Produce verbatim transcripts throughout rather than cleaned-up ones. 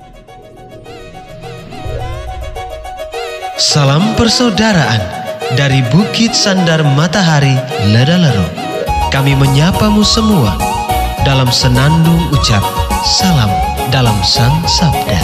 Salam persaudaraan dari Bukit Sandar Matahari Ledalero. Kami menyapamu semua dalam senandung ucap salam dalam Sang Sabda.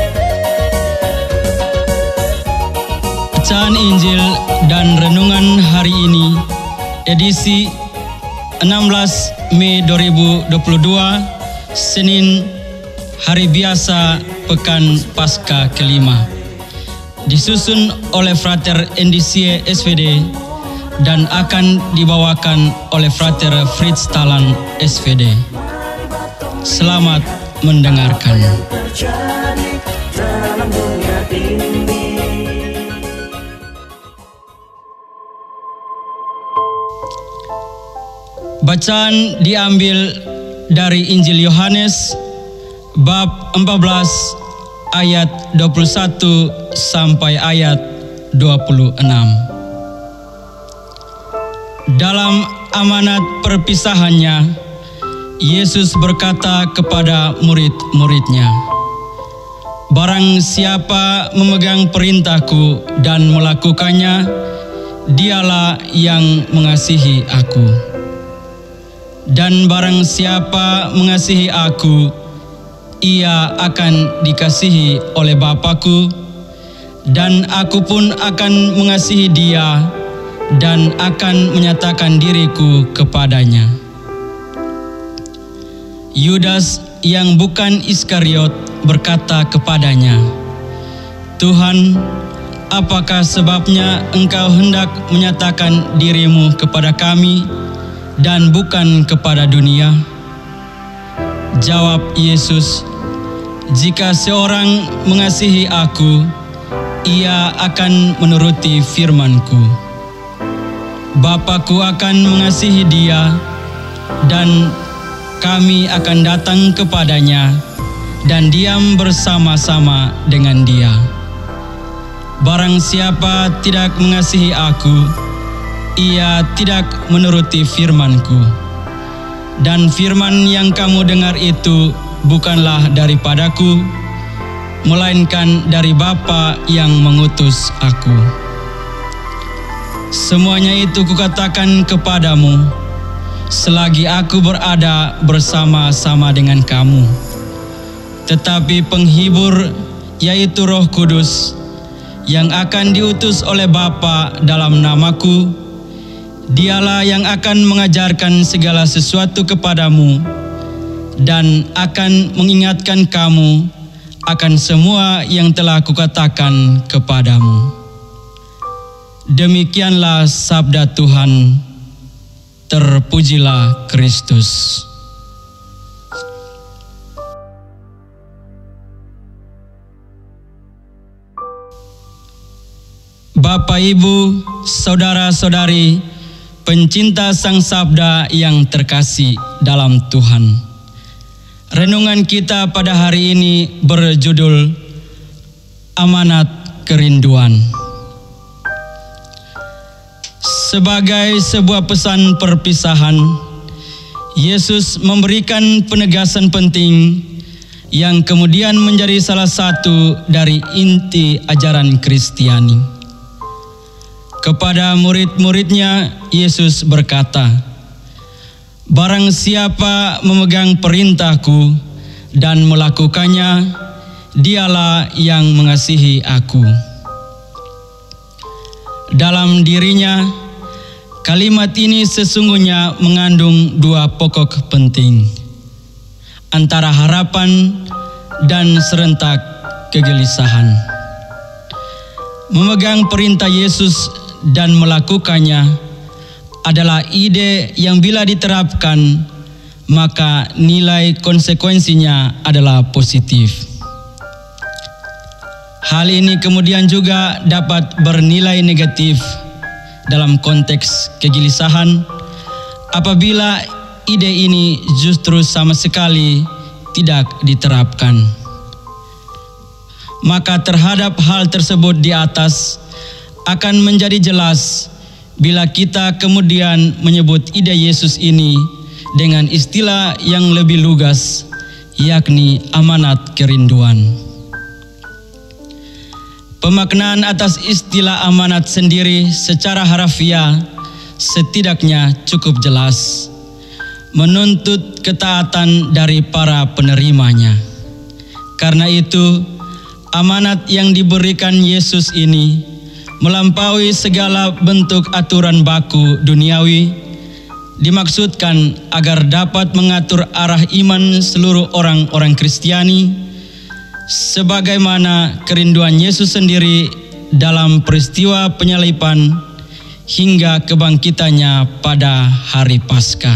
Bacaan Injil dan Renungan hari ini, edisi enam belas Mei dua ribu dua puluh dua, Senin, hari biasa Pekan Paskah kelima. Disusun oleh Frater Endisie S V D dan akan dibawakan oleh Frater Fritz Talan S V D. Selamat mendengarkan. Bacaan diambil dari Injil Yohanes bab empat belas ayat dua puluh satu sampai ayat dua puluh enam. Dalam amanat perpisahannya, Yesus berkata kepada murid-muridnya, "Barang siapa memegang perintahku dan melakukannya, dialah yang mengasihi aku. Dan barang siapa mengasihi aku, ia akan dikasihi oleh Bapa-Ku, dan aku pun akan mengasihi dia dan akan menyatakan diriku kepadanya." Yudas yang bukan Iskariot berkata kepadanya, "Tuhan, apakah sebabnya engkau hendak menyatakan dirimu kepada kami dan bukan kepada dunia?" Jawab Yesus, "Jika seorang mengasihi aku, ia akan menuruti firman-Ku. Bapa-Ku akan mengasihi dia, dan kami akan datang kepadanya dan diam bersama-sama dengan dia. Barang siapa tidak mengasihi aku, ia tidak menuruti firman-Ku. Dan firman yang kamu dengar itu bukanlah daripadaku, melainkan dari Bapa yang mengutus aku. Semuanya itu kukatakan kepadamu, selagi aku berada bersama-sama dengan kamu. Tetapi penghibur, yaitu Roh Kudus, yang akan diutus oleh Bapa dalam namaku, dialah yang akan mengajarkan segala sesuatu kepadamu dan akan mengingatkan kamu akan semua yang telah kukatakan kepadamu." Demikianlah sabda Tuhan. Terpujilah Kristus. Bapak, Ibu, saudara-saudari, pencinta Sang Sabda yang terkasih dalam Tuhan. Renungan kita pada hari ini berjudul Amanat Kerinduan. Sebagai sebuah pesan perpisahan, Yesus memberikan penegasan penting yang kemudian menjadi salah satu dari inti ajaran Kristiani. Kepada murid-muridnya, Yesus berkata, "Barang siapa memegang perintahku dan melakukannya, dialah yang mengasihi aku." Dalam dirinya, kalimat ini sesungguhnya mengandung dua pokok penting, antara harapan dan serentak kegelisahan. Memegang perintah Yesus dan melakukannya adalah ide yang bila diterapkan, maka nilai konsekuensinya adalah positif. Hal ini kemudian juga dapat bernilai negatif dalam konteks kegelisahan apabila ide ini justru sama sekali tidak diterapkan. Maka terhadap hal tersebut di atas akan menjadi jelas bila kita kemudian menyebut ide Yesus ini dengan istilah yang lebih lugas, yakni amanat kerinduan. Pemaknaan atas istilah amanat sendiri secara harafiah setidaknya cukup jelas, menuntut ketaatan dari para penerimanya. Karena itu, amanat yang diberikan Yesus ini melampaui segala bentuk aturan baku duniawi, dimaksudkan agar dapat mengatur arah iman seluruh orang-orang Kristiani, sebagaimana kerinduan Yesus sendiri dalam peristiwa penyaliban hingga kebangkitannya pada hari Paskah.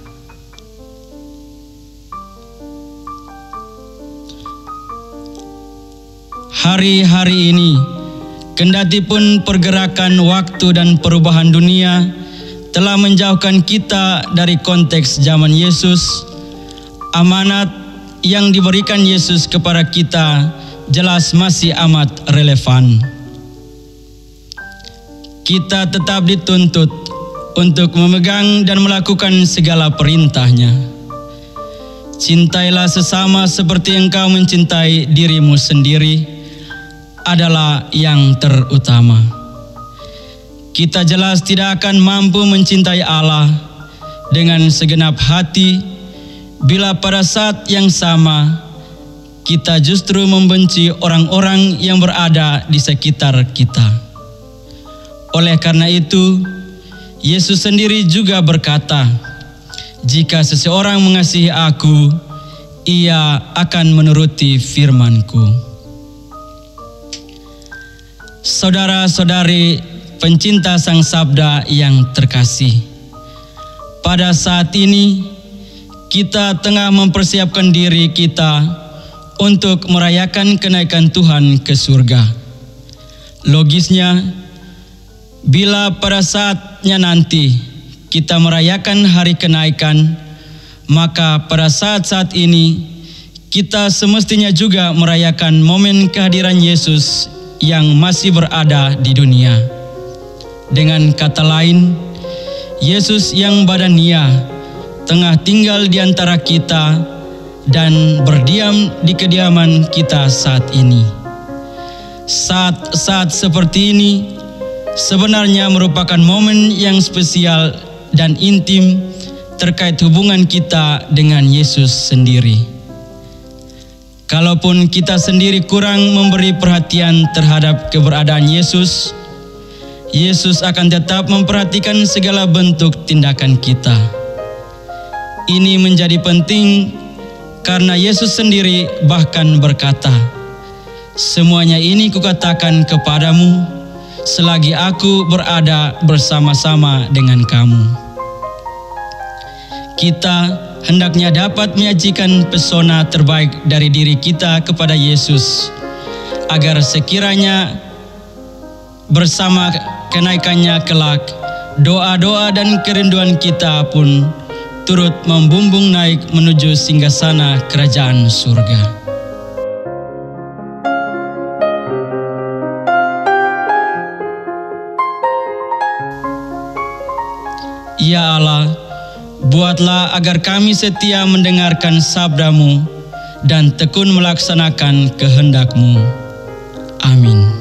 Hari-hari ini, kendati pun pergerakan waktu dan perubahan dunia telah menjauhkan kita dari konteks zaman Yesus, amanat yang diberikan Yesus kepada kita jelas masih amat relevan. Kita tetap dituntut untuk memegang dan melakukan segala perintahnya. Cintailah sesama seperti engkau mencintai dirimu sendiri adalah yang terutama. Kita jelas tidak akan mampu mencintai Allah dengan segenap hati bila pada saat yang sama kita justru membenci orang-orang yang berada di sekitar kita. Oleh karena itu, Yesus sendiri juga berkata, "Jika seseorang mengasihi Aku, ia akan menuruti firman-Ku." Saudara-saudari pencinta Sang Sabda yang terkasih, pada saat ini kita tengah mempersiapkan diri kita untuk merayakan kenaikan Tuhan ke surga. Logisnya, bila pada saatnya nanti kita merayakan hari kenaikan, maka pada saat-saat ini kita semestinya juga merayakan momen kehadiran Yesus yang masih berada di dunia. Dengan kata lain, Yesus yang badania tengah tinggal di antara kita dan berdiam di kediaman kita saat ini. Saat-saat seperti ini sebenarnya merupakan momen yang spesial dan intim terkait hubungan kita dengan Yesus sendiri. Kalaupun kita sendiri kurang memberi perhatian terhadap keberadaan Yesus, Yesus akan tetap memperhatikan segala bentuk tindakan kita. Ini menjadi penting karena Yesus sendiri bahkan berkata, "Semuanya ini kukatakan kepadamu selagi Aku berada bersama-sama dengan kamu." Kita hendaknya dapat menyajikan pesona terbaik dari diri kita kepada Yesus, agar sekiranya bersama kenaikannya kelak, doa-doa dan kerinduan kita pun turut membumbung naik menuju singgasana kerajaan surga. Ya Allah, buatlah agar kami setia mendengarkan sabda-Mu dan tekun melaksanakan kehendak-Mu. Amin.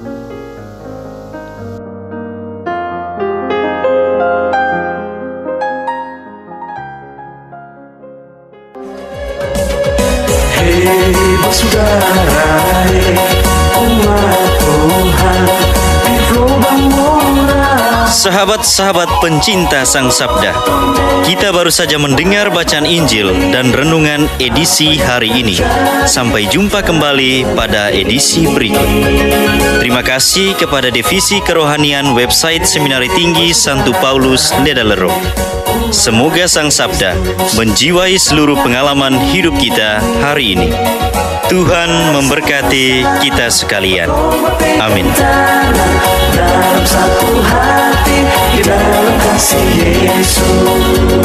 Sahabat-sahabat pencinta Sang Sabda, kita baru saja mendengar bacaan Injil dan renungan edisi hari ini. Sampai jumpa kembali pada edisi berikut. Terima kasih kepada Divisi Kerohanian website Seminari Tinggi Santo Paulus Ledalero. Semoga Sang Sabda menjiwai seluruh pengalaman hidup kita hari ini. Tuhan memberkati kita sekalian. Amin. Dalam satu hati, di dalam kasih Yesus.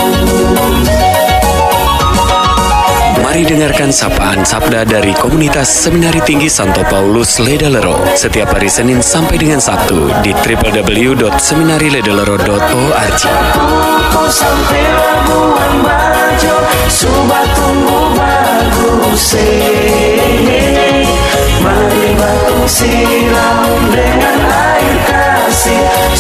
Mari dengarkan sapaan sabda dari komunitas Seminari Tinggi Santo Paulus Ledalero setiap hari Senin sampai dengan Sabtu di w w w dot seminari ledalero dot org. Subat tumbuh bagus, Mari batu siram dengan air kasih,